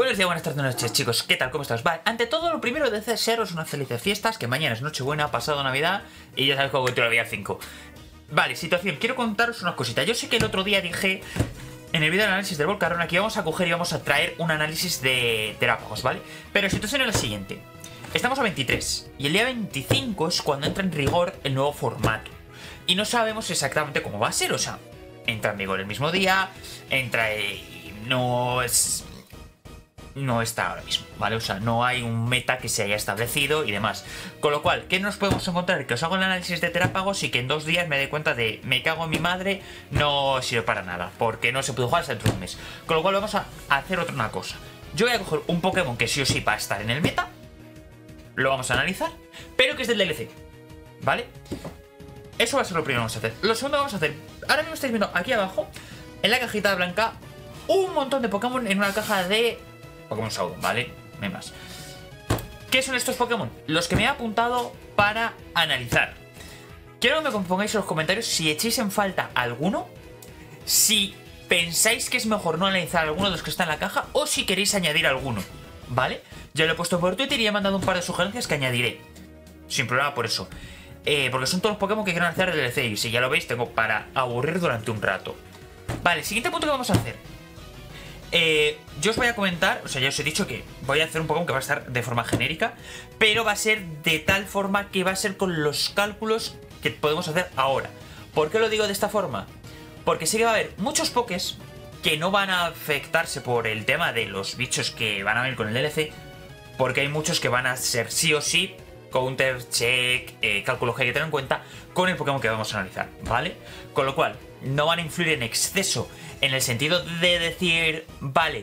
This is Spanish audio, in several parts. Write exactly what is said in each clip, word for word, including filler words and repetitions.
Buenos días, buenas tardes, buenas noches, chicos. ¿Qué tal? ¿Cómo estás? Vale, ante todo, lo primero de desearos unas felices fiestas, que mañana es Nochebuena, pasado Navidad, y ya sabéis cómo continúa el día cinco. Vale, situación, quiero contaros unas cositas. Yo sé que el otro día dije, en el vídeo de análisis del Volcarron, aquí vamos a coger y vamos a traer un análisis de terápagos, ¿vale? Pero la situación es la siguiente. Estamos a veintitrés, y el día veinticinco es cuando entra en rigor el nuevo formato. Y no sabemos exactamente cómo va a ser, o sea, entra en vigor el mismo día, entra y no es... no está ahora mismo, ¿vale? O sea, no hay un meta que se haya establecido y demás. Con lo cual, ¿qué nos podemos encontrar? Que os hago el análisis de terápagos y que en dos días me dé cuenta de me cago en mi madre, no sirve para nada, porque no se puede jugar hasta dentro de un mes. Con lo cual vamos a hacer otra una cosa. Yo voy a coger un Pokémon que sí o sí va a estar en el meta, lo vamos a analizar, pero que es del D L C, ¿vale? Eso va a ser lo primero que vamos a hacer. Lo segundo que vamos a hacer, ahora mismo estáis viendo aquí abajo, en la cajita blanca, un montón de Pokémon en una caja de... Pokémon Saudo, ¿vale? No hay más. ¿Qué son estos Pokémon? Los que me he apuntado para analizar. Quiero que me pongáis en los comentarios si echéis en falta alguno, si pensáis que es mejor no analizar alguno de los que está en la caja o si queréis añadir alguno, ¿vale? Ya lo he puesto por Twitter y he mandado un par de sugerencias que añadiré. Sin problema por eso. Eh, porque son todos los Pokémon que quiero analizar del D L C y si ya lo veis tengo para aburrir durante un rato. Vale, siguiente punto que vamos a hacer. Eh, yo os voy a comentar, o sea, ya os he dicho que voy a hacer un Pokémon que va a estar de forma genérica, pero va a ser de tal forma que va a ser con los cálculos que podemos hacer ahora. ¿Por qué lo digo de esta forma? Porque sí que va a haber muchos Pokés que no van a afectarse por el tema de los bichos que van a venir con el D L C, porque hay muchos que van a ser sí o sí counter, check, eh, cálculos que hay que tener en cuenta con el Pokémon que vamos a analizar, ¿vale? Con lo cual, no van a influir en exceso en el sentido de decir, vale,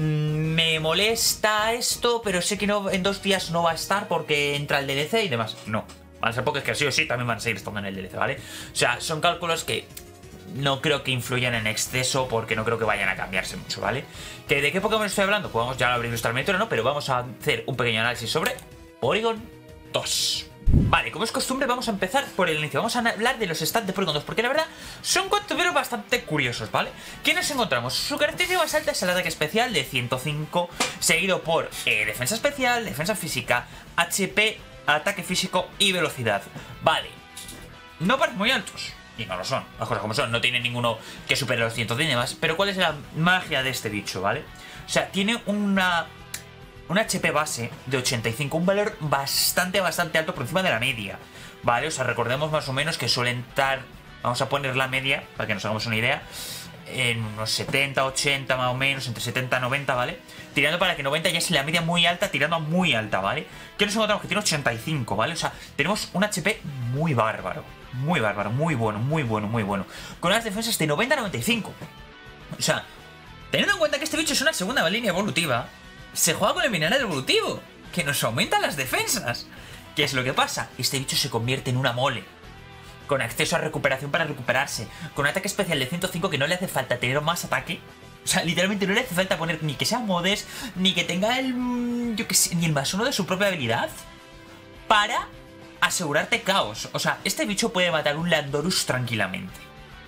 me molesta esto, pero sé que no, en dos días no va a estar porque entra el D L C y demás. No, van a ser Pokés que sí o sí también van a seguir estando en el D L C, ¿vale? O sea, son cálculos que no creo que influyan en exceso porque no creo que vayan a cambiarse mucho, ¿vale? ¿Que ¿De qué Pokémon estoy hablando? Pues vamos, ya lo habréis visto al monitor, ¿no? Pero vamos a hacer un pequeño análisis sobre Porygon dos. Vale, como es costumbre vamos a empezar por el inicio. Vamos a hablar de los stats de Porygon dos, porque la verdad son cuatro números bastante curiosos, ¿vale? ¿Qué nos encontramos? Su característica más alta es el ataque especial de ciento cinco, seguido por eh, defensa especial, defensa física, H P, ataque físico y velocidad. Vale, no parecen muy altos, y no lo son, las cosas como son, no tiene ninguno que supere los ciento cien y demás. Pero ¿cuál es la magia de este bicho, vale? O sea, tiene una... un H P base de ochenta y cinco, un valor bastante, bastante alto por encima de la media, ¿vale? O sea, recordemos más o menos que suelen estar, vamos a poner la media, para que nos hagamos una idea, en unos setenta, ochenta más o menos, entre setenta y noventa, ¿vale? Tirando para que noventa ya es la media muy alta, tirando a muy alta, ¿vale? ¿Qué nos encontramos? Que tiene ochenta y cinco, ¿vale? O sea, tenemos un H P muy bárbaro, muy bárbaro, muy bueno, muy bueno, muy bueno, con unas defensas de noventa a noventa y cinco. O sea, teniendo en cuenta que este bicho es una segunda línea evolutiva, se juega con el mineral evolutivo, que nos aumenta las defensas. ¿Qué es lo que pasa? Este bicho se convierte en una mole, con acceso a recuperación para recuperarse, con un ataque especial de ciento cinco que no le hace falta tener más ataque. O sea, literalmente no le hace falta poner ni que sea modes, ni que tenga el... yo que sé, ni el más uno de su propia habilidad para asegurarte caos. O sea, este bicho puede matar un Landorus tranquilamente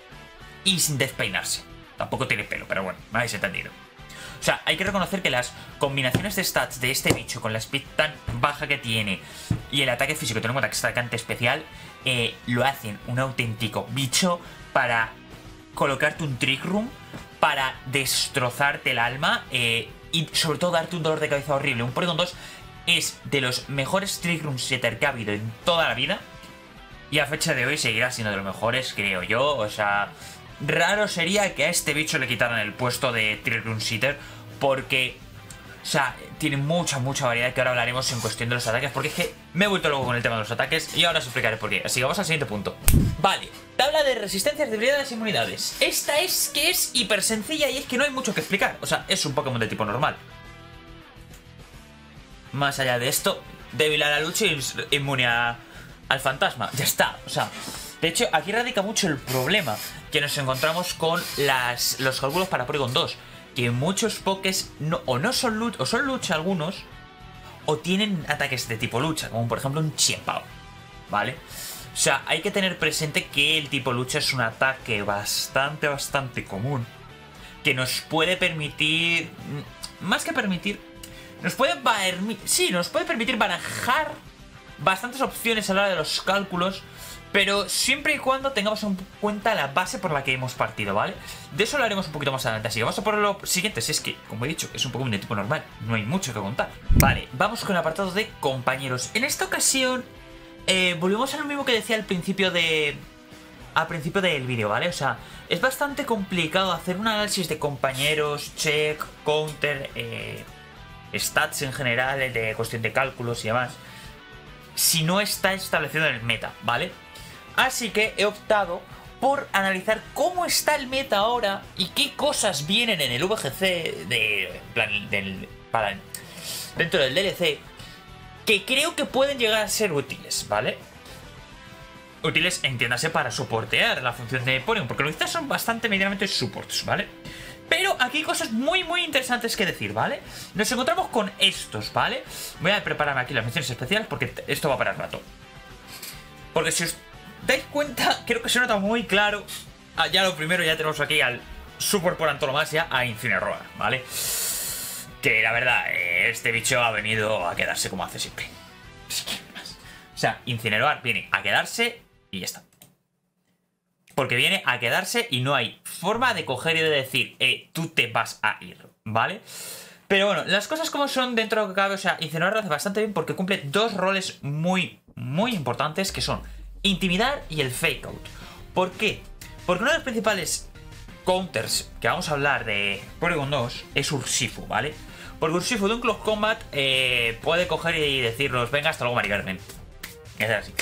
y sin despeinarse. Tampoco tiene pelo, pero bueno, me habéis entendido. O sea, hay que reconocer que las combinaciones de stats de este bicho con la speed tan baja que tiene y el ataque físico, teniendo en cuenta que es atacante especial, eh, lo hacen un auténtico bicho para colocarte un Trick Room, para destrozarte el alma eh, y sobre todo darte un dolor de cabeza horrible. Un Porygon dos es de los mejores Trick Room Setter que ha habido en toda la vida y a fecha de hoy seguirá siendo de los mejores, creo yo. O sea... raro sería que a este bicho le quitaran el puesto de Trick Room Sitter, porque, o sea, tiene mucha, mucha variedad que ahora hablaremos en cuestión de los ataques, porque es que me he vuelto luego con el tema de los ataques y ahora os explicaré por qué. Así que vamos al siguiente punto. Vale, tabla de resistencias, debilidades e inmunidades. Esta es que es hiper sencilla y es que no hay mucho que explicar. O sea, es un Pokémon de tipo normal. Más allá de esto, débil a la lucha y inmune a, al fantasma. Ya está, o sea... de hecho, aquí radica mucho el problema que nos encontramos con las, los cálculos para Porygon dos. Que muchos Pokés no, o no son lucha, o son lucha algunos, o tienen ataques de tipo lucha, como por ejemplo un Chiempao, ¿vale? O sea, hay que tener presente que el tipo lucha es un ataque bastante, bastante común, que nos puede permitir más que permitir, nos puede, sí, nos puede permitir barajar bastantes opciones a la hora de los cálculos, pero siempre y cuando tengamos en cuenta la base por la que hemos partido, ¿vale? De eso lo haremos un poquito más adelante, así que vamos a por lo siguiente, si es que, como he dicho, es un Pokémon de tipo normal, no hay mucho que contar. Vale, vamos con el apartado de compañeros. En esta ocasión, eh, volvemos a lo mismo que decía al principio de... al principio del vídeo, ¿vale? O sea, es bastante complicado hacer un análisis de compañeros, check, counter, eh, stats en general, de cuestión de cálculos y demás, si no está establecido en el meta, ¿vale? Así que he optado por analizar cómo está el meta ahora y qué cosas vienen en el V G C de, en plan, del, para, dentro del D L C que creo que pueden llegar a ser útiles, ¿vale? Útiles, entiéndase, para soportear la función de Porygon, porque los quizás son bastante medianamente supports, ¿vale? Pero aquí hay cosas muy muy interesantes que decir, ¿vale? Nos encontramos con estos, ¿vale? Voy a prepararme aquí las menciones especiales porque esto va para el rato. Porque si os dais cuenta, creo que se nota muy claro. Ah, ya lo primero, ya tenemos aquí al support por antonomasia, a Incineroar, ¿vale? Que la verdad, este bicho ha venido a quedarse como hace siempre. O sea, Incineroar viene a quedarse y ya está. Porque viene a quedarse y no hay forma de coger y de decir, eh, tú te vas a ir, ¿vale? Pero bueno, las cosas como son dentro de lo que cabe, o sea, Incineroar lo hace bastante bien porque cumple dos roles muy, muy importantes, que son intimidar y el fake out. ¿Por qué? Porque uno de los principales counters que vamos a hablar de Porygon dos es Urshifu, ¿vale? Porque Urshifu de un Close Combat eh, puede coger y decirnos, venga, hasta luego, Mari Carmen. Es así.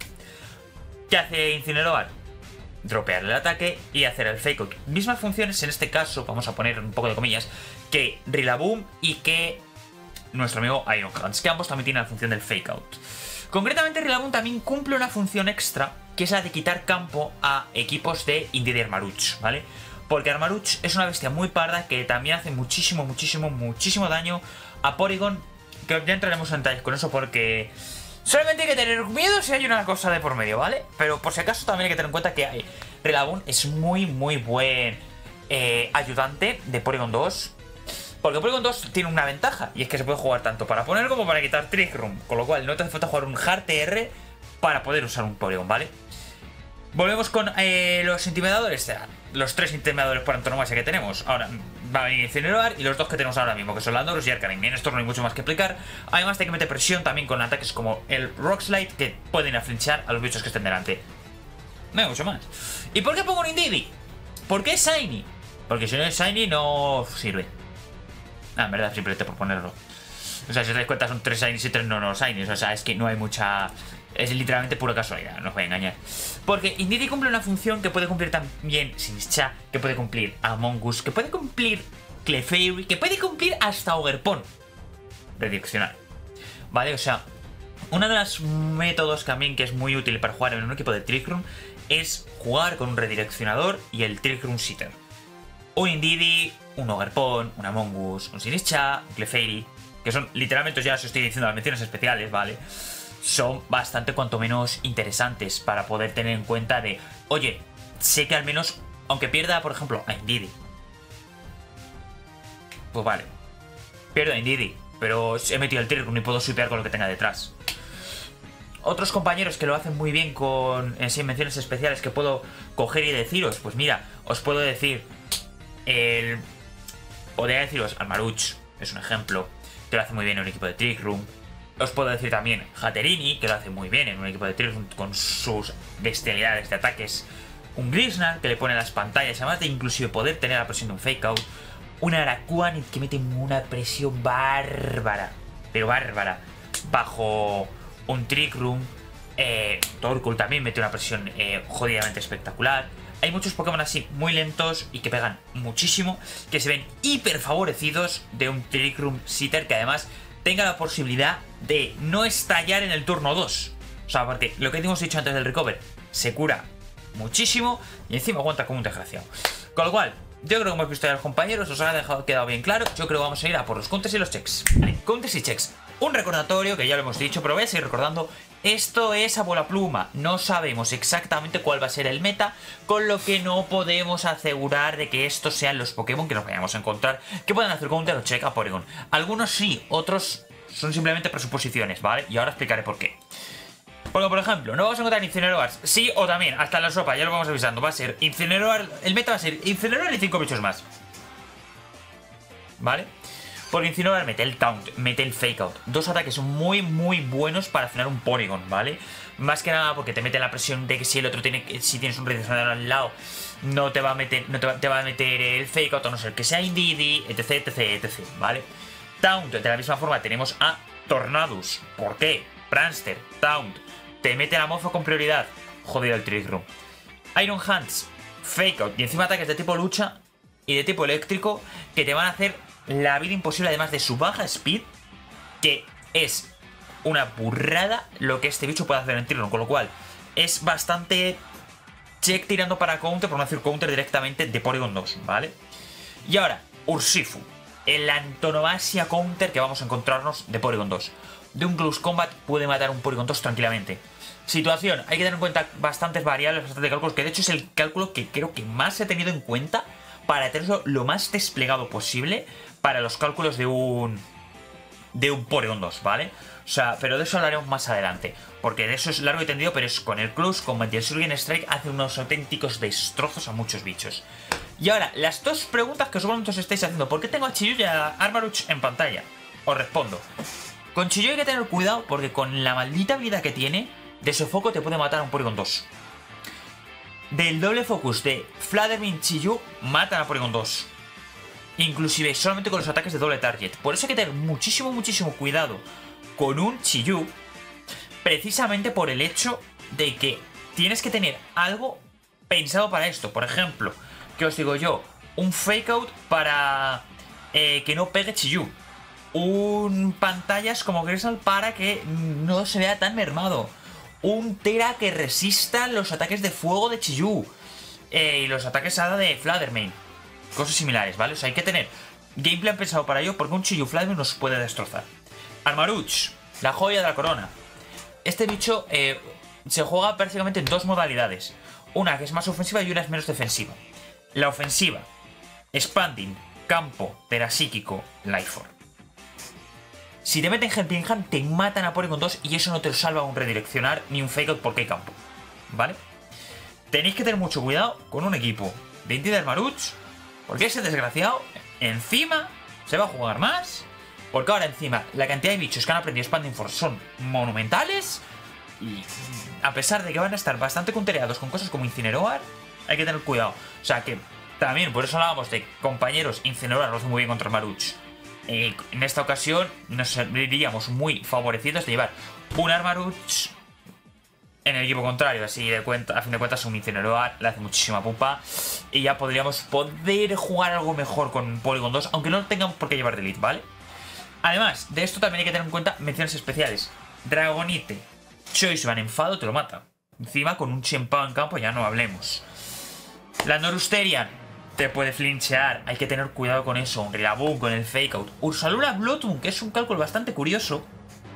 ¿Qué hace Incineroar? Dropear el ataque y hacer el fake out. Mismas funciones en este caso, vamos a poner un poco de comillas, que Rillaboom y que nuestro amigo Iron Hands, que ambos también tienen la función del fake out. Concretamente, Rillaboom también cumple una función extra, que es la de quitar campo a equipos de Indeedee Armarouge, ¿vale? Porque Armarouge es una bestia muy parda que también hace muchísimo, muchísimo, muchísimo daño a Porygon, que ya entraremos en detalles con eso porque... solamente hay que tener miedo si hay una cosa de por medio, ¿vale? Pero por si acaso también hay que tener en cuenta que hay... Rillaboom es muy, muy buen eh, ayudante de Porygon dos. Porque Porygon dos tiene una ventaja, y es que se puede jugar tanto para poner como para quitar Trick Room. Con lo cual no te hace falta jugar un Hard T R para poder usar un Porygon, ¿vale? Volvemos con eh, los intimidadores. Los tres intimidadores por antonomasia que tenemos. Ahora va a venir Incineroar y los dos que tenemos ahora mismo, que son Landorus y Arcanine. En esto no hay mucho más que explicar. Además hay que meter presión también con ataques como el Rock Slide, que pueden aflinchar a los bichos que estén delante. No hay mucho más. ¿Y por qué pongo un Indeedee? ¿Por qué es Shiny? Porque si no es Shiny no sirve. Ah, en verdad, simplemente por ponerlo. O sea, si os dais cuenta son tres Shinies y tres no no Shinies. O sea, es que no hay mucha... es literalmente pura casualidad, no os voy a engañar. Porque Indeedee cumple una función que puede cumplir también Sinistcha, que puede cumplir Among Us, que puede cumplir Clefairy, que puede cumplir hasta Ogerpon. Redireccionar. Vale, o sea, uno de los métodos también que es muy útil para jugar en un equipo de Trick Room es jugar con un redireccionador y el Trick Room Sitter. Un Indeedee, un Ogerpon, un Among Us, un Sinistcha, un Clefairy, que son literalmente, ya os estoy diciendo las menciones especiales, ¿vale? Son bastante cuanto menos interesantes para poder tener en cuenta de, oye, sé que al menos, aunque pierda, por ejemplo, a Indeedee, pues vale, pierdo a Indeedee, pero he metido el Trick Room y puedo sweepear con lo que tenga detrás. Otros compañeros que lo hacen muy bien con en sí, menciones especiales que puedo coger y deciros, pues mira, os puedo decir, el... podría deciros, Armarouge es un ejemplo, que lo hace muy bien en un equipo de Trick Room. Os puedo decir también Hatterene, que lo hace muy bien en un equipo de Trick Room con sus bestialidades de ataques. Un Grizznar, que le pone las pantallas, además de inclusive poder tener la presión de un Fake Out. Un Araquanid, que mete una presión bárbara, pero bárbara, bajo un Trick Room. Eh, Torkoal también mete una presión eh, jodidamente espectacular. Hay muchos Pokémon así, muy lentos y que pegan muchísimo, que se ven hiper favorecidos de un Trick Room Sitter que además tenga la posibilidad de no estallar en el turno dos. O sea, porque lo que hemos dicho antes del recover, se cura muchísimo y encima aguanta como un desgraciado. Con lo cual, yo creo que hemos visto ya a los compañeros, os ha dejado, quedado bien claro. Yo creo que vamos a ir a por los counters y los checks. Vale, counters y checks. Un recordatorio, que ya lo hemos dicho, pero voy a seguir recordando Esto es a bola pluma, no sabemos exactamente cuál va a ser el meta, con lo que no podemos asegurar de que estos sean los Pokémon que nos vayamos a encontrar, que puedan hacer counter o check a Porygon. Algunos sí, otros son simplemente presuposiciones, ¿vale? Y ahora explicaré por qué. Porque, por ejemplo, no vamos a encontrar Incineroar, sí o también, hasta en la sopa, ya lo vamos avisando, va a ser Incineroar, el meta va a ser Incineroar y cinco bichos más. ¿Vale? Porque Incineroar mete el Taunt, mete el Fake Out. Dos ataques muy, muy buenos para frenar un Porygon, ¿vale? Más que nada porque te mete la presión de que si el otro tiene, si tienes un reaccionador al lado, no te va a meter, no te va, te va a meter el Fake Out, a no ser que sea Indeedee, etc, etc, etc, ¿vale? Taunt, de la misma forma tenemos a Tornadus. ¿Por qué? Prankster, Taunt, te mete la mofa con prioridad. Jodido el Trick Room. Iron Hands, Fake Out y encima ataques de tipo lucha y de tipo eléctrico que te van a hacer la vida imposible, además de su baja speed, que es una burrada lo que este bicho puede hacer en Trick, con lo cual es bastante check tirando para counter, por no decir counter directamente de Porygon dos, ¿vale? Y ahora, Urshifu, el antonomasia counter que vamos a encontrarnos de Porygon dos. De un Close Combat puede matar un Porygon dos tranquilamente. Situación, hay que tener en cuenta bastantes variables, bastantes cálculos, que de hecho es el cálculo que creo que más he tenido en cuenta para tenerlo lo más desplegado posible para los cálculos de un de un Porygon dos, ¿vale? O sea, pero de eso hablaremos más adelante, porque de eso es largo y tendido, pero es con el Close Combat y el Surgeon Strike hace unos auténticos destrozos a muchos bichos. Y ahora, las dos preguntas que seguramente os estáis haciendo: ¿por qué tengo a Chiyu y a Armarouge en pantalla? Os respondo. Con Chiyu hay que tener cuidado porque con la maldita habilidad que tiene, de sofoco te puede matar a un Porygon dos. Del doble focus de Fluttermane Chiyu matan a Porygon dos. Inclusive solamente con los ataques de doble target. Por eso hay que tener muchísimo, muchísimo cuidado con un Chiyu, precisamente por el hecho de que tienes que tener algo pensado para esto. Por ejemplo, que os digo yo, un Fake Out para eh, que no pegue Chiyu. Un pantallas como Grizzle para que no se vea tan mermado. Un Tera que resista los ataques de fuego de Chiyu. Eh, y los ataques Hada de Fluttermane. Cosas similares, ¿vale? O sea, hay que tener gameplay pensado para ello, porque un Chiyu Fluttermane nos puede destrozar. Armarouge, la joya de la corona. Este bicho eh, se juega prácticamente en dos modalidades. Una que es más ofensiva y una es menos defensiva. La ofensiva, Expanding, Campo, Terapsíquico, Lifeform. Si te meten Helping Hand, te matan a Porygon dos y eso no te lo salva un redireccionar ni un Fake Out porque hay campo, ¿vale? Tenéis que tener mucho cuidado con un equipo de Inti de Armarouge, porque ese desgraciado encima se va a jugar más, porque ahora encima la cantidad de bichos que han aprendido Expanding Force son monumentales y a pesar de que van a estar bastante countereados con cosas como Incineroar, hay que tener cuidado. O sea que también, por eso hablábamos de compañeros, Incineroar lo hace muy bien contra Armarouge. Eh, en esta ocasión nos diríamos muy favorecidos de llevar un Armarouge en el equipo contrario, así de cuenta, a fin de cuentas un Incineroar le hace muchísima pupa y ya podríamos poder jugar algo mejor con Porygon dos, aunque no tengan por qué llevar Delete, ¿vale? Además de esto también hay que tener en cuenta menciones especiales. Dragonite, Choice Van enfado te lo mata. Encima con un Chien-Pao en campo ya no hablemos. La Norusterian te puede flinchear, hay que tener cuidado con eso. Un Rillaboom con el Fake Out. Ursaluna Bloodmoon, que es un cálculo bastante curioso,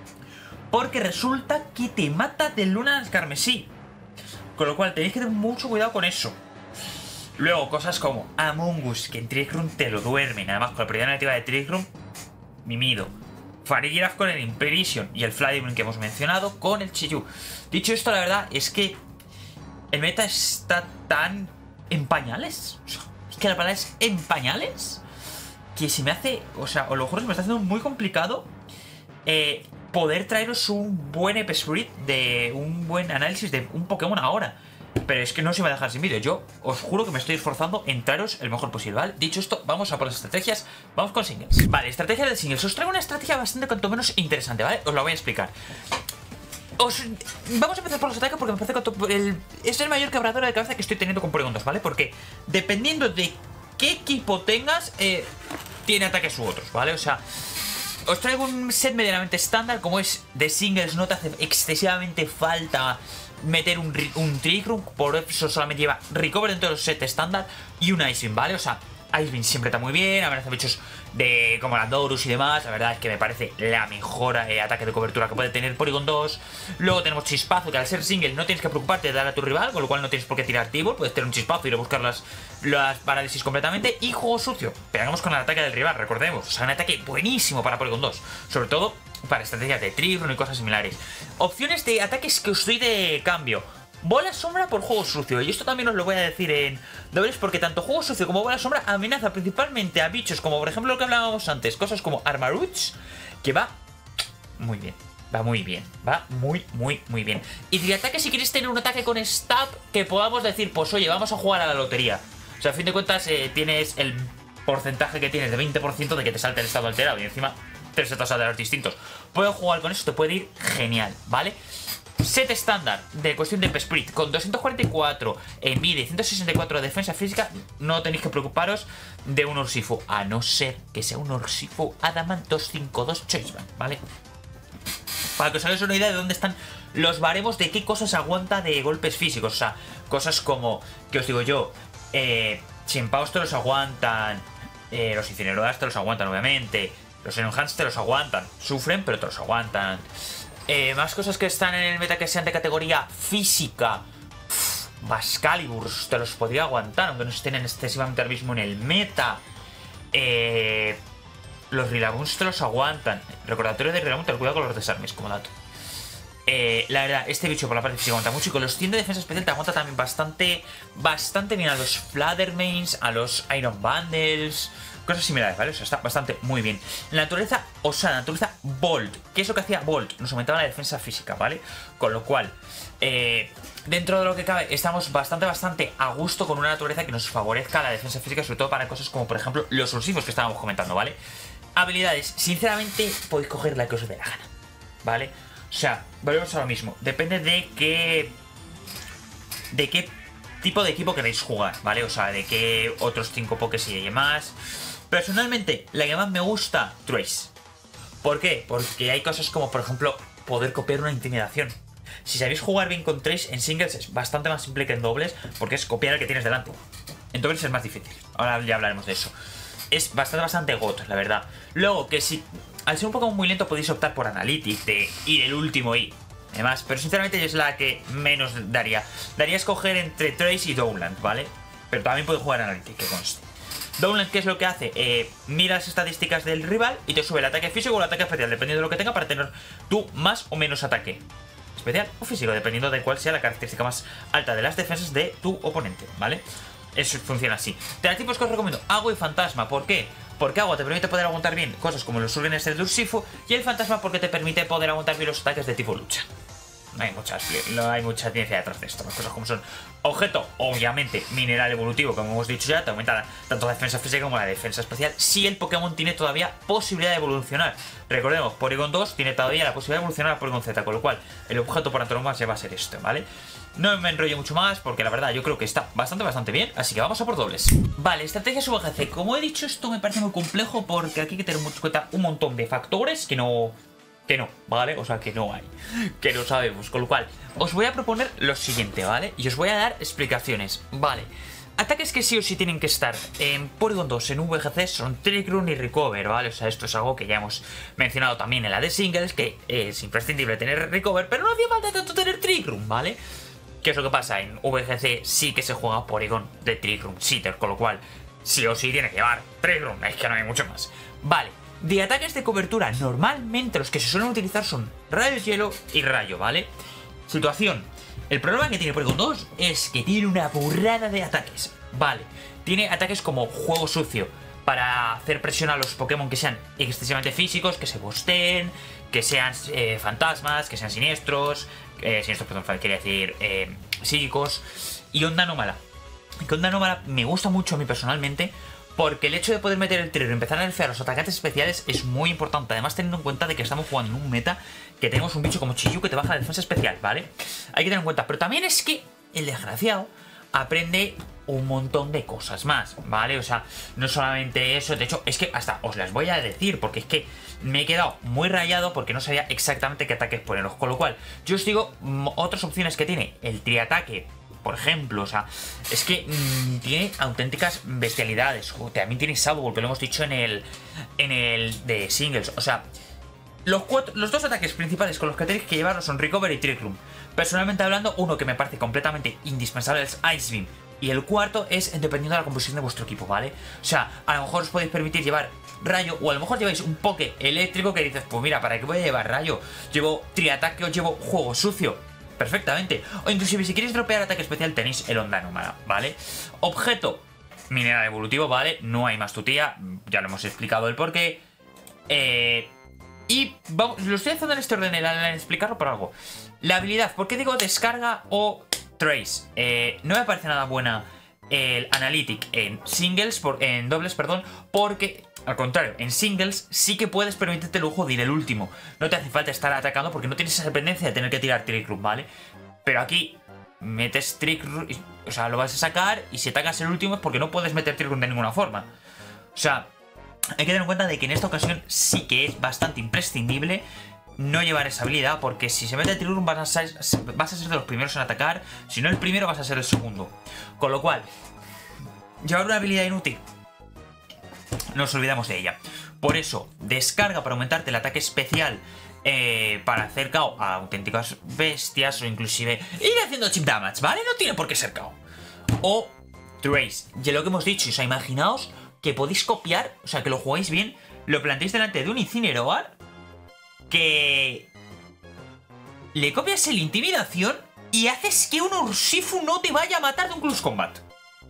porque resulta que te mata de Luna Carmesí. Con lo cual tenéis que tener mucho cuidado con eso. Luego, cosas como Among Us, que en Trick Room te lo duermen. Además, con la prioridad negativa de Trick Room, mimido. Farigiraf con el Imperition y el Fluttermane que hemos mencionado con el Chiyu. Dicho esto, la verdad es que el meta está tan en pañales. O sea, es que la palabra es en pañales. Que se me hace, o sea, a lo mejor se me está haciendo muy complicado eh, poder traeros un buen Episprit de un buen análisis de un Pokémon ahora. Pero es que no se me va a dejar sin vídeo. Yo os juro que me estoy esforzando en traeros el mejor posible, ¿vale? Dicho esto, vamos a por las estrategias. Vamos con singles. Vale, estrategia de singles. Os traigo una estrategia bastante cuanto menos interesante, ¿vale? Os la voy a explicar. Os... Vamos a empezar por los ataques porque me parece que el... es el mayor quebradero de cabeza que estoy teniendo con Porygon dos, ¿vale? Porque dependiendo de qué equipo tengas, eh, tiene ataques u otros, ¿vale? O sea, os traigo un set medianamente estándar. Como es de singles, no te hace excesivamente falta meter un, un Trick Room, por eso solamente lleva Recover dentro de los sets estándar y un Ice Beam, ¿vale? O sea, Icebeam siempre está muy bien, amenaza bichos de como Landorus y demás. La verdad es que me parece la mejor eh, ataque de cobertura que puede tener Porygon dos. Luego tenemos Chispazo, que al ser single no tienes que preocuparte de dar a tu rival, con lo cual no tienes por qué tirar Tibur, puedes tener un Chispazo y ir a buscar las, las parálisis completamente. Y Juego Sucio, pegamos con el ataque del rival, recordemos. O sea, un ataque buenísimo para Porygon dos, sobre todo para estrategias de Trick-Room y cosas similares. Opciones de ataques que os doy de cambio: Bola Sombra por Juego Sucio. Y esto también os lo voy a decir en dobles, porque tanto Juego Sucio como Bola Sombra amenaza principalmente a bichos como por ejemplo lo que hablábamos antes, cosas como Armarouche, que va muy bien. Va muy bien, va muy, muy, muy bien. Y de ataque, si quieres tener un ataque con stab que podamos decir, pues oye, vamos a jugar a la lotería. O sea, a fin de cuentas eh, tienes el porcentaje que tienes de veinte por ciento de que te salte el estado alterado y encima tres setas de los distintos. Puedes jugar con eso, te puede ir genial, ¿vale? Set estándar de cuestión de P-Spirit con doscientos cuarenta y cuatro en vida y ciento sesenta y cuatro de defensa física. No tenéis que preocuparos de un Urshifu, a no ser que sea un Urshifu Adamant doscientos cincuenta y dos Choiceman, ¿vale? Para que os hagáis una idea de dónde están los baremos de qué cosas aguanta de golpes físicos. O sea, cosas como, que os digo yo, eh, Chimpaos te los aguantan, eh, los Incineroars te los aguantan obviamente, los Enhance te los aguantan, sufren pero te los aguantan. Eh, más cosas que están en el meta que sean de categoría física. Bascalibur te los podría aguantar, aunque no estén excesivamente ahora mismo en el meta. Eh, los Rillaboons te los aguantan. Recordatorio de Rillaboon, ten cuidado con los desarmes, como dato. Eh, la verdad, este bicho por la parte física aguanta mucho. Y con los cien de defensa especial te aguanta también bastante Bastante bien a los Fluttermains, a los Iron Bundles, cosas similares, ¿vale? O sea, está bastante muy bien. La naturaleza osada, la naturaleza Bolt. ¿Qué es lo que hacía Bolt? Nos aumentaba la defensa física, ¿vale? Con lo cual, eh, dentro de lo que cabe, estamos bastante, bastante a gusto con una naturaleza que nos favorezca la defensa física, sobre todo para cosas como, por ejemplo, los Ursifos que estábamos comentando, ¿vale? Habilidades, sinceramente, podéis coger la que os dé la gana, ¿vale? O sea, volvemos a lo mismo. Depende de qué... De qué tipo de equipo queréis jugar, ¿vale? O sea, de qué otros cinco pokés y demás. Personalmente, la que más me gusta, Trace. ¿Por qué? Porque hay cosas como, por ejemplo, poder copiar una intimidación. Si sabéis jugar bien con Trace en singles es bastante más simple que en dobles, porque es copiar al que tienes delante. En dobles es más difícil. Ahora ya hablaremos de eso. Es bastante, bastante got, la verdad. Luego, que si al ser un Pokémon muy lento podéis optar por Analytics, de ir el último y demás. Pero sinceramente es la que menos daría. Daría a escoger entre Trace y Dowland, ¿vale? Pero también puede jugar Analytics, que conste. Dowland, ¿qué es lo que hace? Eh, mira las estadísticas del rival y te sube el ataque físico o el ataque especial, dependiendo de lo que tenga, para tener tú más o menos ataque especial o físico, dependiendo de cuál sea la característica más alta de las defensas de tu oponente, ¿vale? Eso funciona así. Teratipos que os recomiendo: Agua y Fantasma. ¿Por qué? Porque Agua te permite poder aguantar bien cosas como los Urgenes del Urshifu, y el Fantasma porque te permite poder aguantar bien los ataques de tipo lucha. No hay, muchas, no hay mucha ciencia detrás de esto. Las cosas como son. Objeto, obviamente, mineral evolutivo, como hemos dicho ya, te aumenta tanto la defensa física como la defensa especial, si el Pokémon tiene todavía posibilidad de evolucionar. Recordemos, Porygon dos tiene todavía la posibilidad de evolucionar a Porygon Z, con lo cual el objeto por antonomasia va a ser esto, ¿vale? No me enrollo mucho más, porque la verdad yo creo que está bastante, bastante bien, así que vamos a por dobles. Vale, estrategias U V G C. Como he dicho, esto me parece muy complejo, porque aquí hay que tener mucho en cuenta un montón de factores que no... Que no, ¿vale? O sea, que no hay, que no sabemos. Con lo cual, os voy a proponer lo siguiente, ¿vale? Y os voy a dar explicaciones, ¿vale? Ataques que sí o sí tienen que estar en Porygon dos, en V G C, son Trick Room y Recover, ¿vale? O sea, esto es algo que ya hemos mencionado también en la de Singles, que es imprescindible tener Recover, pero no hacía falta tanto tener Trick Room, ¿vale? ¿Qué es lo que pasa? En V G C sí que se juega Porygon de Trick Room Sitter, con lo cual, sí o sí tiene que llevar Trick Room, es que no hay mucho más. Vale. De ataques de cobertura, normalmente los que se suelen utilizar son Rayo Hielo y Rayo, ¿vale? Situación. El problema que tiene Porygon dos es que tiene una burrada de ataques, ¿vale? Tiene ataques como Juego Sucio, para hacer presión a los Pokémon que sean excesivamente físicos, que se busteen, que sean eh, fantasmas, que sean siniestros, eh, siniestros, perdón, quería decir eh, psíquicos. Y Onda Anómala. Que Onda Anómala me gusta mucho a mí personalmente, porque el hecho de poder meter el tiro y empezar a nerfear los atacantes especiales es muy importante. Además, teniendo en cuenta de que estamos jugando en un meta que tenemos un bicho como Chiyu que te baja la defensa especial, ¿vale? Hay que tener en cuenta. Pero también es que el desgraciado aprende un montón de cosas más, ¿vale? O sea, no solamente eso. De hecho, es que hasta os las voy a decir, porque es que me he quedado muy rayado porque no sabía exactamente qué ataques poneros. Con lo cual, yo os digo otras opciones que tiene el triataque por ejemplo. O sea, es que mmm, tiene auténticas bestialidades. También tiene Shadowball, que lo hemos dicho en el, en el de singles. O sea, los, cuatro, los dos ataques principales con los que tenéis que llevarlos son Recover y Trick Room. Personalmente hablando, uno que me parece completamente indispensable es Ice Beam. Y el cuarto es dependiendo de la composición de vuestro equipo, ¿vale? O sea, a lo mejor os podéis permitir llevar rayo, o a lo mejor lleváis un poke eléctrico que dices, pues mira, ¿para qué voy a llevar rayo? Llevo triataque o llevo juego sucio. Perfectamente. O inclusive si queréis dropear ataque especial tenéis el Onda Nómada, ¿vale? Objeto, mineral evolutivo, ¿vale? No hay más tutía, ya lo hemos explicado el porqué. Eh... Y vamos, lo estoy haciendo en este orden, en explicarlo por algo. La habilidad, ¿por qué digo descarga o trace? Eh, no me parece nada buena el Analytic en singles, por, en dobles, perdón, porque, al contrario, en singles sí que puedes permitirte el lujo de ir el último. No te hace falta estar atacando porque no tienes esa dependencia de tener que tirar Trick Room, ¿vale? Pero aquí metes Trick Room, o sea, lo vas a sacar y si atacas el último es porque no puedes meter Trick Room de ninguna forma. O sea, hay que tener en cuenta de que en esta ocasión sí que es bastante imprescindible no llevar esa habilidad, porque si se mete el Trick Room vas a, ser, vas a ser de los primeros en atacar, si no el primero vas a ser el segundo. Con lo cual, llevar una habilidad inútil, nos olvidamos de ella. Por eso, descarga para aumentarte el ataque especial, eh, para hacer K O a auténticas bestias o inclusive ir haciendo chip damage, ¿vale? No tiene por qué ser K O. O Trace, ya lo que hemos dicho, o sea, imaginaos que podéis copiar, o sea, que lo jugáis bien, lo planteáis delante de un Incineroar, que le copias el Intimidación y haces que un Urshifu no te vaya a matar de un Close Combat.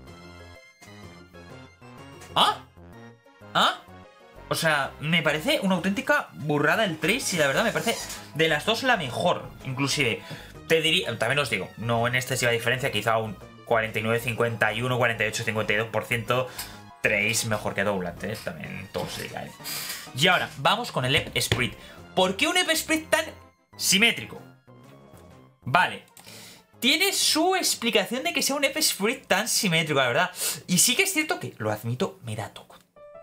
¿Ah? ¿Ah? O sea, me parece una auténtica burrada el Trace y la verdad me parece de las dos la mejor. Inclusive, te diría, también os digo, no en excesiva diferencia, quizá un cuarenta y nueve cincuenta y uno, cuarenta y ocho cincuenta y dos por ciento Trace mejor que Doulant, ¿eh? También todo se diga, ¿eh? Y ahora, vamos con el Ep Spirit. ¿Por qué un Ep Spirit tan simétrico? Vale, tiene su explicación de que sea un Ep Spirit tan simétrico, la verdad. Y sí que es cierto que, lo admito, me da toque.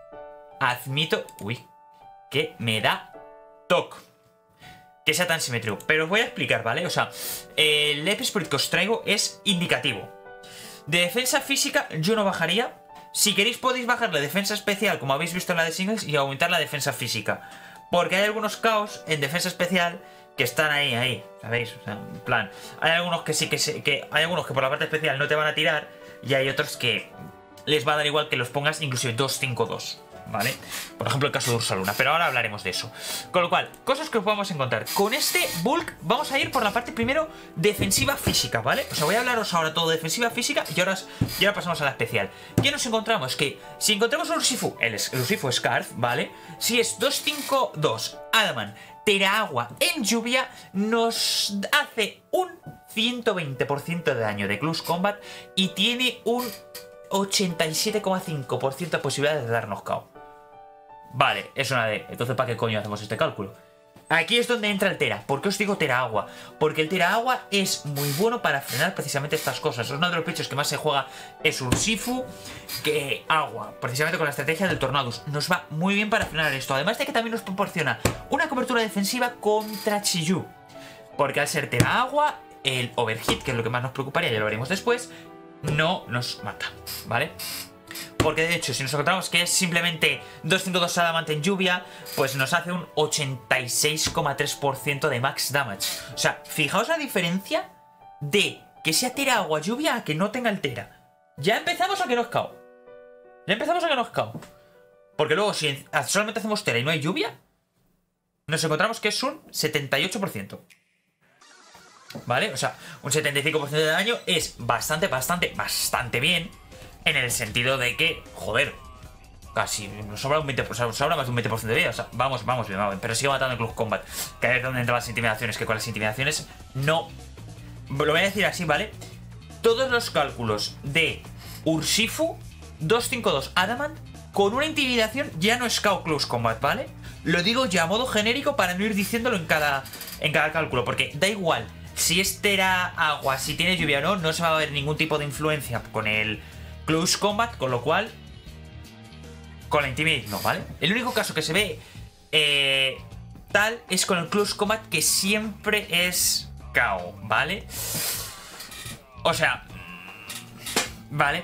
Admito, uy, que me da toque que sea tan simétrico. Pero os voy a explicar, ¿vale? O sea, el Ep Spirit que os traigo es indicativo. De defensa física yo no bajaría. Si queréis podéis bajar la defensa especial, como habéis visto en la de singles, y aumentar la defensa física. Porque hay algunos caos en defensa especial que están ahí, ahí, ¿sabéis? O sea, en plan, hay algunos que sí que, se, que hay algunos que por la parte especial no te van a tirar, y hay otros que les va a dar igual que los pongas inclusive dos cinco dos, ¿vale? Por ejemplo el caso de Ursaluna, pero ahora hablaremos de eso. Con lo cual, cosas que podemos encontrar. Con este bulk vamos a ir por la parte primero defensiva física, ¿vale? O sea, voy a hablaros ahora todo de defensiva física y ahora, y ahora pasamos a la especial. ¿Qué nos encontramos? Que si encontramos un Urshifu, el, el Urshifu Scarf, ¿vale? Si es dos cinco dos Adamant, Tera Agua en lluvia, nos hace un ciento veinte por ciento de daño de Close Combat y tiene un ochenta y siete coma cinco por ciento de posibilidades de darnos K O. Vale, es una D. Entonces, ¿para qué coño hacemos este cálculo? Aquí es donde entra el Tera. ¿Por qué os digo Tera Agua? Porque el Tera Agua es muy bueno para frenar precisamente estas cosas. Uno de los bichos que más se juega es Urshifu, que agua, precisamente con la estrategia del Tornadus. Nos va muy bien para frenar esto. Además de que también nos proporciona una cobertura defensiva contra Chiyu. Porque al ser Tera Agua, el Overhit, que es lo que más nos preocuparía, ya lo veremos después, no nos mata, ¿vale? Porque de hecho, si nos encontramos que es simplemente dos cinco dos Adamant en lluvia, pues nos hace un ochenta y seis coma tres por ciento de max damage. O sea, fijaos la diferencia de que sea Tera Agua lluvia a que no tenga el Tera. Ya empezamos a que nos cao. Ya empezamos a que nos cao. Porque luego, si solamente hacemos Tera y no hay lluvia, nos encontramos que es un setenta y ocho por ciento. ¿Vale? O sea, un setenta y cinco por ciento de daño es bastante, bastante, bastante bien. En el sentido de que, joder, casi nos sobra un veinte por ciento, nos sobra más de un veinte por ciento de vida. O sea, vamos, vamos bien, vamos bien. Pero sigue matando en Close Combat. Que ahí es donde entran las intimidaciones. Que con las intimidaciones no. Lo voy a decir así, ¿vale? Todos los cálculos de Urshifu dos cinco dos Adamant con una intimidación ya no es K O Close Combat, ¿vale? Lo digo ya a modo genérico para no ir diciéndolo en cada, en cada cálculo. Porque da igual si es Tera Agua, si tiene lluvia o no, no se va a ver ningún tipo de influencia con el Close Combat, con lo cual con la Intimidate no, ¿vale? El único caso que se ve eh, tal es con el Close Combat, que siempre es K O, ¿vale? O sea, Vale.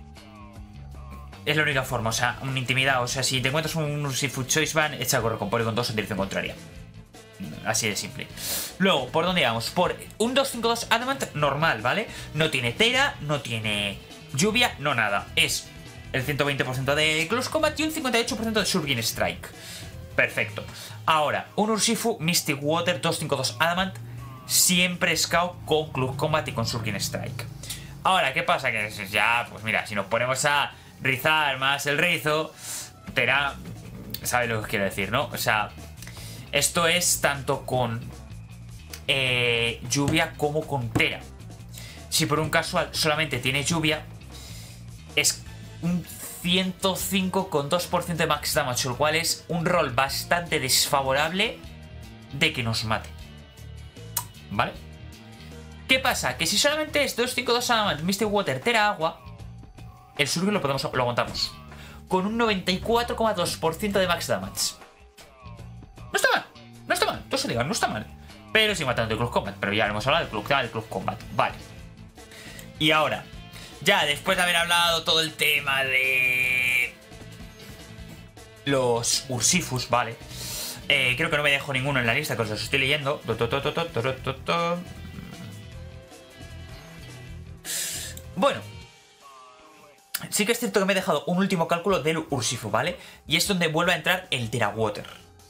Es la única forma, o sea, una intimidad. O sea, si te encuentras un Urshifu Choice Band, echa a correr con Porygon dos en dirección contraria. Así de simple. Luego, ¿por dónde vamos? Por un dos cinco dos Adamant normal, ¿vale? No tiene Tera, no tiene lluvia, no nada. Es el ciento veinte por ciento de Close Combat y un cincuenta y ocho por ciento de Surging Strike. Perfecto. Ahora, un Urshifu Mystic Water dos cinco dos Adamant, siempre Scout con Close Combat y con Surging Strike. Ahora, ¿qué pasa? Que ya, pues mira, si nos ponemos a rizar más el rizo, Tera, ¿sabes lo que quiero decir, no? O sea, esto es tanto con eh, lluvia como con Tera. Si por un casual solamente tiene lluvia, es un ciento cinco coma dos por ciento de max damage, lo cual es un rol bastante desfavorable de que nos mate. ¿Vale? ¿Qué pasa? Que si solamente es dos cinco dos Adamant, Mystic Water, Tera, Agua, el Surge lo podemos, lo aguantamos con un noventa y cuatro coma dos por ciento de max damage. No está mal, no está mal, todo se diga, no está mal. Pero sí matando el Close Combat, pero ya hemos hablado del Close, del Close Combat, vale. Y ahora, ya después de haber hablado todo el tema de los Ursifus, vale. Eh, creo que no me dejo ninguno en la lista, que os los estoy leyendo. Bueno, sí que es cierto que me he dejado un último cálculo del Urshifu, ¿vale? Y es donde vuelve a entrar el Tera Water.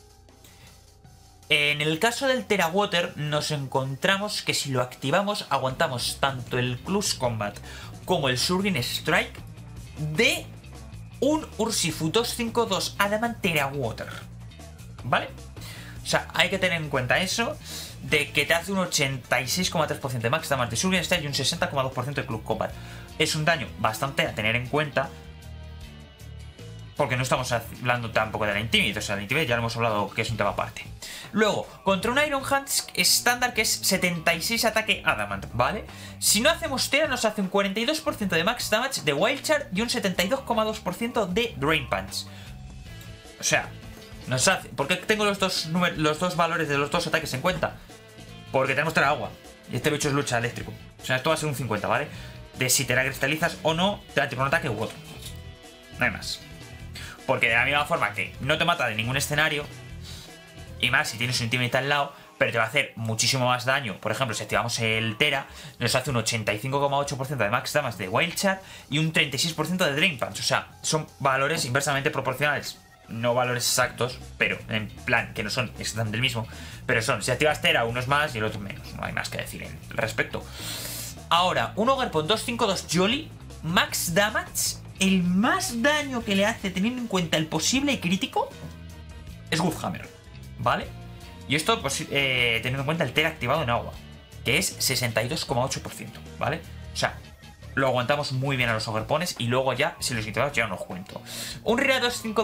En el caso del Tera Water nos encontramos que si lo activamos aguantamos tanto el Close Combat como el Surging Strike de un Urshifu dos cinco dos Adamant Tera Water, ¿vale? O sea, hay que tener en cuenta eso, de que te hace un ochenta y seis coma tres por ciento de max damage de Surging Strike y un sesenta coma dos por ciento de Close Combat. Es un daño bastante a tener en cuenta, porque no estamos hablando tampoco de la Intimidate. O sea, la Intimidate ya lo hemos hablado, que es un tema aparte. Luego, contra un Iron Hands estándar que es setenta y seis ataque Adamant, ¿vale? Si no hacemos Tera nos hace un cuarenta y dos por ciento de max damage de Wild Charge y un setenta y dos coma dos por ciento de Drain Punch. O sea, nos hace... ¿Por qué tengo los dos, los dos valores de los dos ataques en cuenta? Porque tenemos Tera Agua y este bicho es lucha eléctrico. O sea, esto va a ser un cincuenta, ¿vale? De si Tera cristalizas o no, te da tipo un ataque u otro. No hay más. Porque de la misma forma que no te mata de ningún escenario, y más si tienes un Intimidate al lado, pero te va a hacer muchísimo más daño. Por ejemplo, si activamos el Tera, nos hace un ochenta y cinco coma ocho por ciento de max damage de Wild Charge y un treinta y seis por ciento de Drain Punch. O sea, son valores inversamente proporcionales. No valores exactos, pero en plan que no son exactamente el mismo. Pero son, si activas Tera, uno es más y el otro menos. No hay más que decir al respecto. Ahora, un Ogerpon dos cinco dos Jolly, max damage, el más daño que le hace teniendo en cuenta el posible crítico es Wolfhammer, ¿vale? Y esto pues, eh, teniendo en cuenta el Tera activado en agua, que es sesenta y dos coma ocho por ciento, ¿vale? O sea, lo aguantamos muy bien a los Ogerpones y luego ya, si los activamos ya no os cuento. Un Rira dos cinco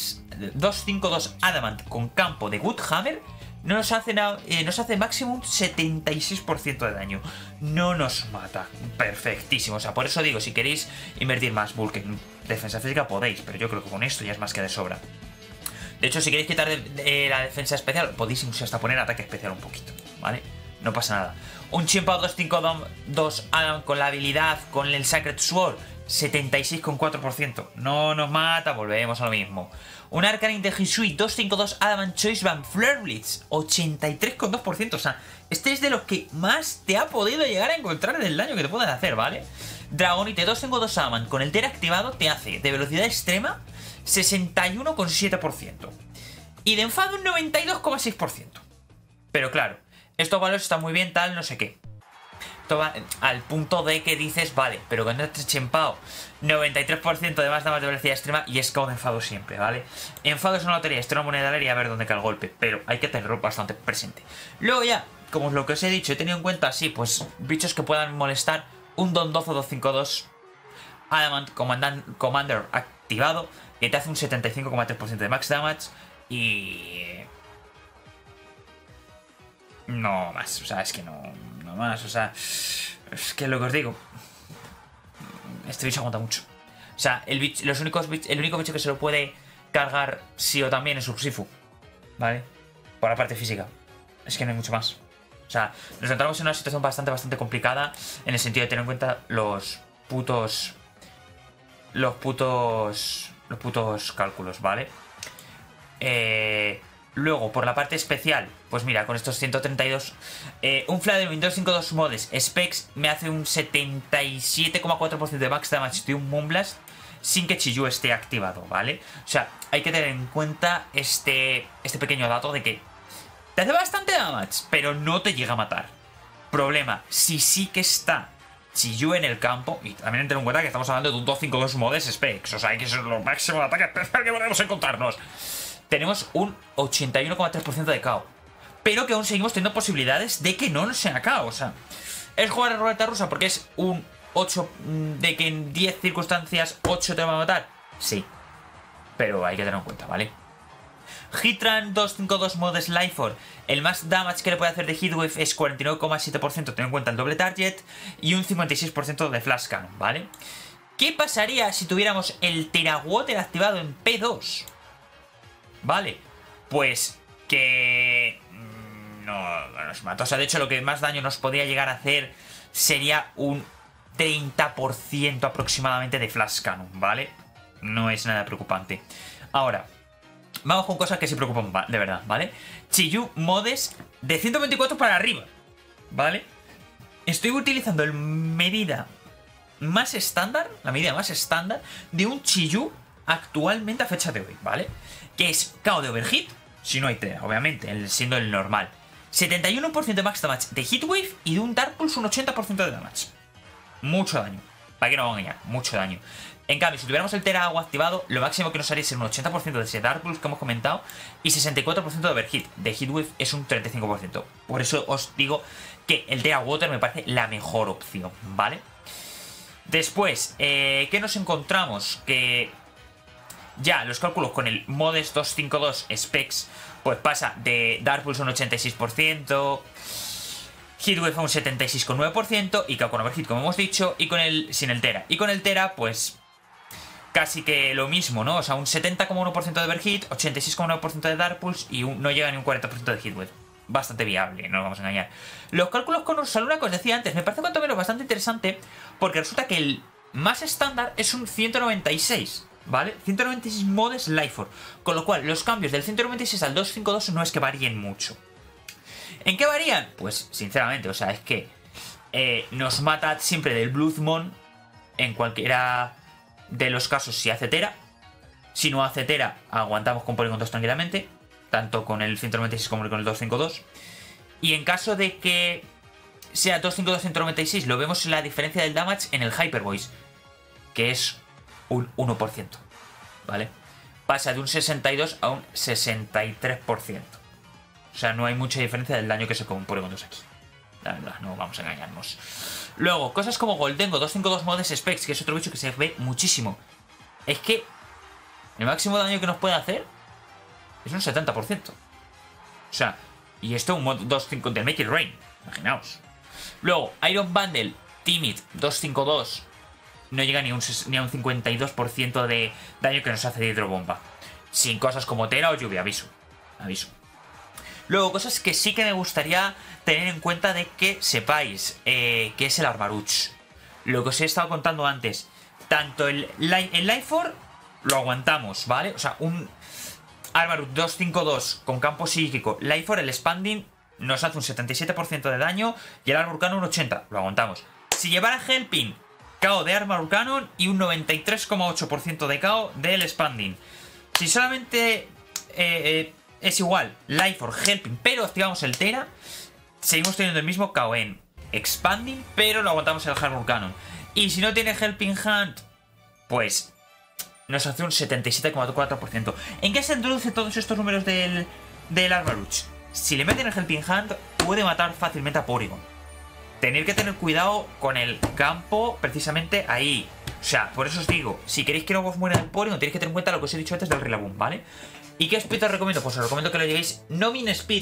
dos Adamant con campo de Woodhammer no nos hace, eh, nos hace máximo setenta y seis por ciento de daño. No nos mata. Perfectísimo. O sea, por eso digo, si queréis invertir más bulk en defensa física podéis, pero yo creo que con esto ya es más que de sobra. De hecho, si queréis quitar de, de la defensa especial, podéis incluso hasta poner ataque especial un poquito, ¿vale? No pasa nada. Un Chimpao dos cinco dos Adam con la habilidad, con el Sacred Sword, setenta y seis coma cuatro por ciento. No nos mata, volvemos a lo mismo. Un Arcanine de Hisui dos cinco dos Adamant Choice Band Flare Blitz, ochenta y tres coma dos por ciento. O sea, este es de los que más te ha podido llegar a encontrar del daño que te pueden hacer, ¿vale? Dragonite dos cinco dos Adamant con el Tera activado te hace de velocidad extrema sesenta y uno coma siete por ciento. Y de enfado un noventa y dos coma seis por ciento. Pero claro, estos valores están muy bien, tal, no sé qué. Va al punto de que dices, vale, pero cuando te Chimpao noventa y tres por ciento de más damas de velocidad extrema y es como enfado siempre, ¿vale? Enfado es una lotería, esto es una moneda aérea y a ver dónde cae el golpe, pero hay que tenerlo bastante presente. Luego ya, como lo que os he dicho, he tenido en cuenta, sí, pues bichos que puedan molestar. Un Dondozo dos cinco dos Adamant Commander activado, que te hace un setenta y cinco coma tres por ciento de max damage y... no más, o sea, es que no, no más, o sea, es que lo que os digo, este bicho aguanta mucho. O sea, el, bicho, los únicos bicho, el único bicho que se lo puede cargar sí o también es Urshifu, ¿vale? Por la parte física, es que no hay mucho más. O sea, nos encontramos en una situación bastante, bastante complicada en el sentido de tener en cuenta los, putos... Los putos... Los putos cálculos, ¿vale? Eh... Luego, por la parte especial, pues mira, con estos ciento treinta y dos, eh, un Flareon dos cinco dos modes Specs me hace un setenta y siete coma cuatro por ciento de max damage de un Moonblast sin que Chi Yu esté activado, ¿vale? O sea, hay que tener en cuenta este, este pequeño dato de que te hace bastante damage, pero no te llega a matar. Problema, si sí que está Chi Yu en el campo, y también ten en cuenta que estamos hablando de un dos cinco dos modes Specs, o sea, hay que ser lo máximo de ataque especial que podemos encontrarnos. Tenemos un ochenta y uno coma tres por ciento de K O. Pero que aún seguimos teniendo posibilidades de que no sea K O. O sea, es jugar a ruleta rusa porque es un ocho de que en diez circunstancias ocho te va a matar. Sí. Pero hay que tenerlo en cuenta, ¿vale? Hitran dos cinco dos modes Lifeforce. El más damage que le puede hacer de Heatwave es cuarenta y nueve coma siete por ciento, teniendo en cuenta el doble target. Y un cincuenta y seis por ciento de Flash Cannon, ¿vale? ¿Qué pasaría si tuviéramos el Terawater activado en P dos? Vale, pues que no nos mata. O sea, de hecho lo que más daño nos podría llegar a hacer sería un treinta por ciento aproximadamente de Flash Cannon, ¿vale? No es nada preocupante. Ahora, vamos con cosas que sí preocupan de verdad, ¿vale? Chi Yu modes de ciento veinticuatro para arriba, ¿vale? Estoy utilizando la medida más estándar, la medida más estándar de un Chi Yu actualmente a fecha de hoy, ¿vale? Que es K O de Overhit, si no hay Tera, obviamente, el, siendo el normal. setenta y uno por ciento de max damage de Heatwave y de un Dark Pulse un ochenta por ciento de damage. Mucho daño. ¿Para qué no vamos a engañar? Mucho daño. En cambio, si tuviéramos el Tera Agua activado, lo máximo que nos haría es un ochenta por ciento de ese Dark Pulse que hemos comentado y sesenta y cuatro por ciento de Overhit. De Heatwave es un treinta y cinco por ciento. Por eso os digo que el Tera Water me parece la mejor opción, ¿vale? Después, eh, ¿qué nos encontramos? Que... Ya, los cálculos con el Modes dos cinco dos Specs, pues pasa de Dark Pulse un ochenta y seis por ciento, Heatwave a un setenta y seis coma nueve por ciento y K O con Overhit, como hemos dicho, y con el sin el Tera. Y con el Tera, pues casi que lo mismo, ¿no? O sea, un setenta coma uno por ciento de Overhit, ochenta y seis coma nueve por ciento de Dark Pulse y un, no llega ni un cuarenta por ciento de Heatwave. Bastante viable, no nos vamos a engañar. Los cálculos con Ursaluna, que os decía antes, me parece cuanto menos bastante interesante, porque resulta que el más estándar es un ciento noventa y seis. ¿Vale? ciento noventa y seis modes Lifeforce. Con lo cual, los cambios del ciento noventa y seis al doscientos cincuenta y dos no es que varíen mucho. ¿En qué varían? Pues, sinceramente, o sea, es que eh, nos mata siempre del Bloodmon en cualquiera de los casos si hace Tera. Si no hace Tera, aguantamos con Polygon dos tranquilamente. Tanto con el ciento noventa y seis como con el doscientos cincuenta y dos. Y en caso de que sea doscientos cincuenta y dos ciento noventa y seis, lo vemos en la diferencia del damage en el Hyper Voice, que es un uno por ciento, ¿vale? Pasa de un sesenta y dos a un sesenta y tres por ciento. O sea, no hay mucha diferencia del daño que se compone con dos aquí. La verdad, no vamos a engañarnos. Luego, cosas como Goldengo dos cinco dos modes Specs, que es otro bicho que se ve muchísimo. Es que el máximo daño que nos puede hacer es un setenta por ciento. O sea, y esto un mod dos cinco de Make It Rain, imaginaos. Luego, Iron Bundle Timid dos cinco dos no llega ni a un, ni a un cincuenta y dos por ciento de daño que nos hace de hidrobomba. Sin cosas como Tera o lluvia, aviso. Aviso. Luego, cosas que sí que me gustaría tener en cuenta de que sepáis, eh, que es el Armarouche. Lo que os he estado contando antes. Tanto el, el Lifeforce lo aguantamos, ¿vale? O sea, un Armarouche dos cinco dos con campo psíquico. Lifeforce, el Expanding, nos hace un setenta y siete por ciento de daño y el Armor Cannon un ochenta por ciento. Lo aguantamos. Si llevara Helping, K O de Armor Cannon y un noventa y tres coma ocho por ciento de K O del Expanding. Si solamente eh, eh, es igual Lifeforce, Helping, pero activamos el Tera, seguimos teniendo el mismo K O en Expanding, pero lo aguantamos el Armor Cannon. Y si no tiene Helping Hand, pues nos hace un setenta y siete coma cuatro por ciento. ¿En qué se introducen todos estos números del, del Armarouche? Si le meten el Helping Hand, puede matar fácilmente a Porygon. Tener que tener cuidado con el campo precisamente ahí. O sea, por eso os digo, si queréis que no os muera el Porygon, tenéis que tener en cuenta lo que os he dicho antes del Rillaboom, ¿vale? ¿Y qué speed os recomiendo? Pues os recomiendo que lo llevéis no min speed.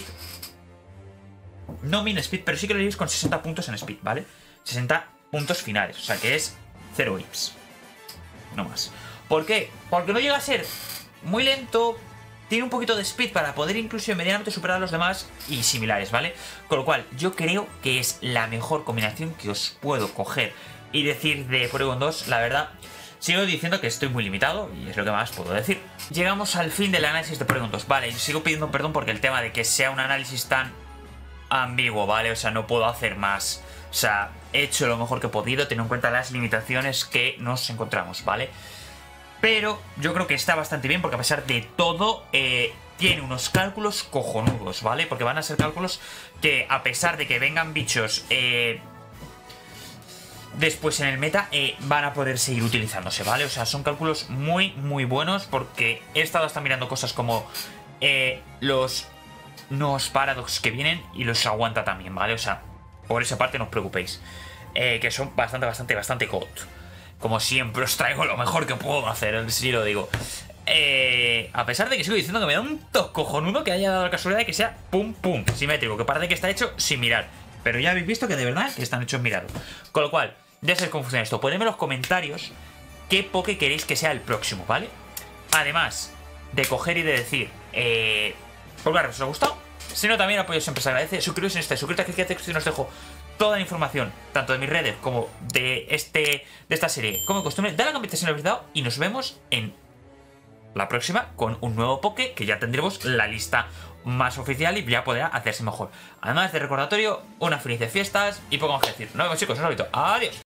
No min speed, pero sí que lo llevéis con sesenta puntos en speed, ¿vale? sesenta puntos finales, o sea que es cero whips. No más. ¿Por qué? Porque no llega a ser muy lento. Tiene un poquito de speed para poder incluso medianamente superar a los demás y similares, ¿vale? Con lo cual, yo creo que es la mejor combinación que os puedo coger y decir de Porygon dos, la verdad, sigo diciendo que estoy muy limitado y es lo que más puedo decir. Llegamos al fin del análisis de Porygon dos. Vale, sigo pidiendo perdón porque el tema de que sea un análisis tan ambiguo, ¿vale? O sea, no puedo hacer más. O sea, he hecho lo mejor que he podido, teniendo en cuenta las limitaciones que nos encontramos, ¿vale? Pero yo creo que está bastante bien porque a pesar de todo, eh, tiene unos cálculos cojonudos, ¿vale? Porque van a ser cálculos que a pesar de que vengan bichos eh, después en el meta, eh, van a poder seguir utilizándose, ¿vale? O sea, son cálculos muy, muy buenos porque he estado hasta mirando cosas como eh, los nuevos Paradox que vienen y los aguanta también, ¿vale? O sea, por esa parte no os preocupéis, eh, que son bastante, bastante, bastante gold. Como siempre os traigo lo mejor que puedo hacer, si lo digo. Eh, a pesar de que sigo diciendo que me da un toque cojonudo que haya dado la casualidad de que sea pum pum simétrico, que parece que está hecho sin mirar. Pero ya habéis visto que de verdad que están hechos mirado. Con lo cual, ya sabéis cómo funciona esto. Ponedme en los comentarios qué Poké queréis que sea el próximo, ¿vale? Además de coger y de decir, eh, pulgar, ¿os ha gustado? Si no, también apoyo siempre se agradece. Suscribiros en este, suscribiros aquí a texto y os dejo toda la información, tanto de mis redes como de este de esta serie, como de costumbre. Dale a la campanita si no lo habéis dado y nos vemos en la próxima con un nuevo Poké, que ya tendremos la lista más oficial y ya podrá hacerse mejor. Además de recordatorio, unas felices fiestas y poco más que decir. Nos vemos, chicos, un saludo. Adiós.